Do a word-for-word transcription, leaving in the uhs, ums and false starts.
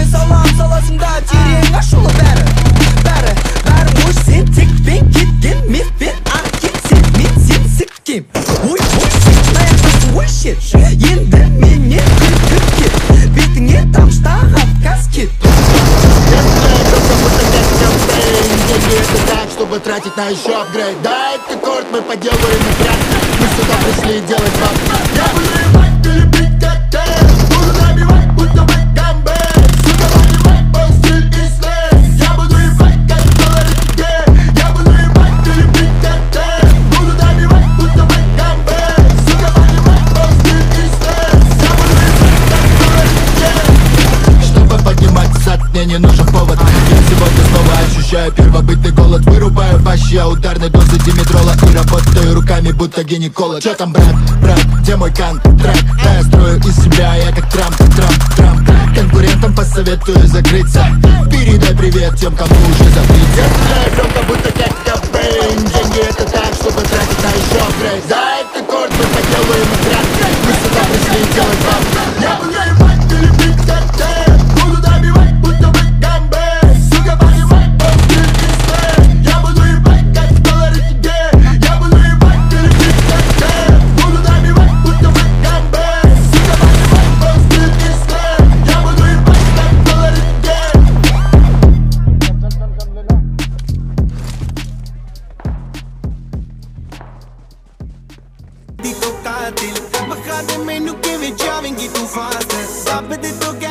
салам саласында терең ашулы бәрі бәрі бәрі ой сен текпен кеткен мефпен ақ кетсең мен сен сіккем ой ой сен аяқтасың ой шет енді менен күлкіп кет бетіңе тамшылаған каскет. Это так, чтобы тратить на еще апгрейд. Да, это корт, мы поделаем отряд. Мы сюда пришли делать вам. Я буду ебать, ты любить коктейль. Буду набивать, будто бы гамбей. Сука, понимай, мой стиль и слей. Я буду ебать, как доллары тебе. Я буду ебать, ты любить коктейль. Буду набивать, будто бы гамбей. Сука, понимай, мой стиль и слей. Я буду ебать, как доллары тебе. Чтобы поднимать зад, мне не нужен повод. Я сегодня снова ощущаю первобытный голод. Вырубаю вообще ударной дозы димедрола и работаю руками, будто гинеколог. Чё там, брат, брат, где мой контракт? Да, я строю из себя, я как Трамп, Трамп, Трамп. Конкурентам посоветую закрыться. Передай привет тем, кому уже забыться. Я громко, будто как Кобейн. Деньги это так, чтобы тратить на еще апгрейд. Да, это корт, мы поделаем отряд. Мы сюда пришли делать вам. Я буду ебать, ты любить коктейль. Буду добивать, будто бы гамбей. Сука, понимай, мой стиль и слей. Я буду ебать, как доллары тебе. Я буду ебать, ты любить коктейль. Буду добивать, будто бы гамбей. Сука, понимай, мой стиль и слей. Я буду ебать, как доллары тебе. Di ko katil, baka de menu que me javengi tu fast. Sabe de to